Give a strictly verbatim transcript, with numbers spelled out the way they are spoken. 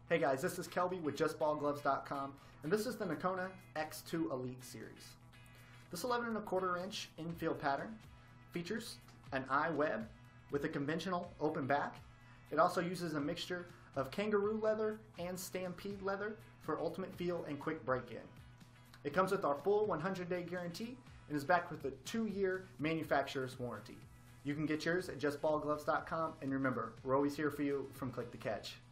Hey guys, this is Kelby with just ball gloves dot com, and this is the Nokona X two Elite Series. This eleven and a quarter inch infield pattern features an eye web with a conventional open back. It also uses a mixture of kangaroo leather and stampede leather for ultimate feel and quick break-in. It comes with our full one hundred day guarantee and is backed with a two year manufacturer's warranty. You can get yours at just ball gloves dot com, and remember, we're always here for you from Click to Catch.